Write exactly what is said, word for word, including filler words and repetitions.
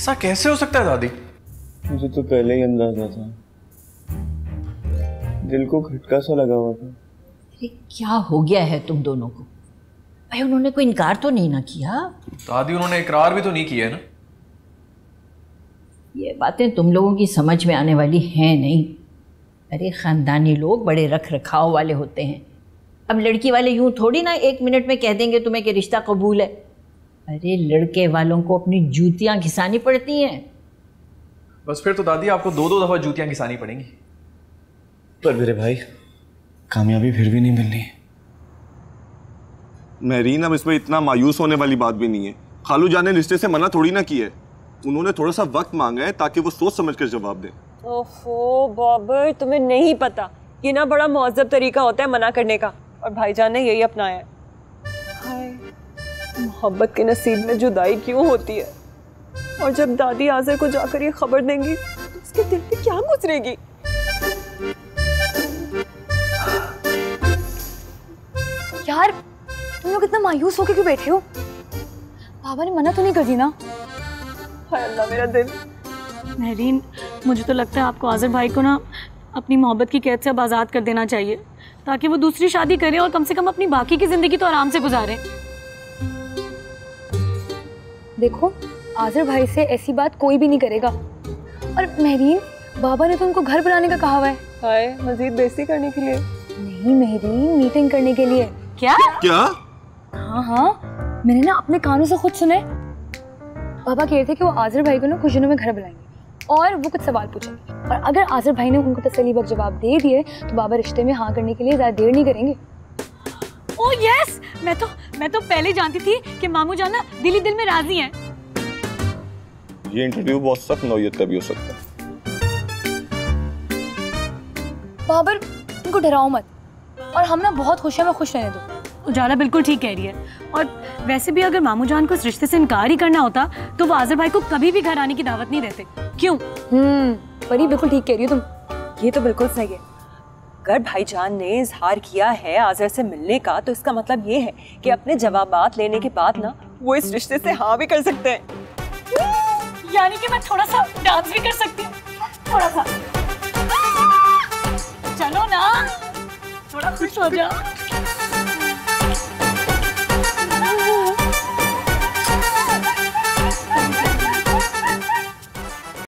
ऐसा कैसे हो सकता है दादी? मुझे तो पहले ही अंदाजा था, दिल को खटका सा लगा हुआ था। अरे क्या हो गया है तुम दोनों को? भाई उन्होंने कोई इनकार तो नहीं ना किया? दादी उन्होंने इकरार भी तो नहीं किया है ना। ये बातें तुम लोगों की समझ में आने वाली हैं नहीं। अरे खानदानी लोग बड़े रख रखाव वाले होते हैं। अब लड़की वाले यूं थोड़ी ना एक मिनट में कह देंगे तुम्हें कि रिश्ता कबूल है। अरे लड़के वालों को अपनी जूतियां घिसानी पड़ती हैं। बस फिर तो दादी आपको दो दो दफा जूतियां घिसानी पड़ेंगी। पर मेरे भाई कामयाबी फिर भी नहीं मिलनी। महरीन, अब इसमें इतना मायूस होने वाली बात भी नहीं है। खालू जान ने रिश्ते से मना थोड़ी ना किया है, उन्होंने थोड़ा सा वक्त मांगा है ताकि वो सोच समझ कर जवाब दें। ओफो बाबर, तुम्हें नहीं पता ये ना बड़ा मुअज्जब तरीका होता है मना करने का, और भाईजान ने यही अपनाया है। हाय, मोहब्बत के नसीब में जुदाई क्यों होती है, और जब दादी आज़र को जाकर ये खबर देंगी तो उसके दिल पे क्या गुजरेगी। यार तुम लोग इतना मायूस होकर क्यों बैठे हो? बाबा ने मना तो नहीं कर दी ना? हाय अल्लाह मेरा दिल। महरीन, मुझे तो लगता है आपको आज़र भाई को ना अपनी मोहब्बत की कैद से अब आज़ाद कर देना चाहिए, ताकि वो दूसरी शादी करे और कम से कम अपनी बाकी की जिंदगी तो आराम से गुजारे। देखो आज़र भाई से ऐसी बात कोई भी नहीं करेगा। और महरीन, बाबा ने तो उनको घर बनाने का कहा हुआ है। हाय, मजीद बेइज्जती करने के लिए? नहीं महरीन, मीटिंग करने के लिए। क्या क्या? हाँ हाँ, मैंने ना अपने कानों से खुद सुना है। बाबा कह रहे थे कि वो आज़र भाई को ना खुश दिनों में घर बुलाएंगे और वो कुछ सवाल पूछेंगे, और अगर आज़र भाई ने उनको तसल्ली बख्श जवाब दे दिए तो बाबा रिश्ते में हाँ करने के लिए ज़्यादा देर नहीं करेंगे। ओह यस, मैं तो मैं तो पहले जानती थी कि मामू जान ना दिल ही दिल में राजी हैं। ये इंटरव्यू बहुत सख्त नौयत का भी हो सकता है। बाबर, उनको डराओ मत, और हम ना बहुत खुश हैं, मैं खुश रहने दो। उजाला बिल्कुल ठीक कह रही है, और वैसे भी अगर मामू जान को इस रिश्ते से इनकार ही करना होता तो वो आज़र भाई को कभी भी घर आने की दावत नहीं देते। क्यों? हम्म परी, बिल्कुल ठीक कह रही हो तुम। ये तो बिल्कुल सही है। अगर भाईजान ने इजहार किया है आज़र से मिलने का, तो इसका मतलब ये है कि अपने जवाबात लेने के बाद ना वो इस रिश्ते से हाँ भी कर सकते हैं। यानी कि मैं थोड़ा सा डांस भी कर सकती हूँ, थोड़ा सा। चलो ना, थोड़ा खुश हो जाओ।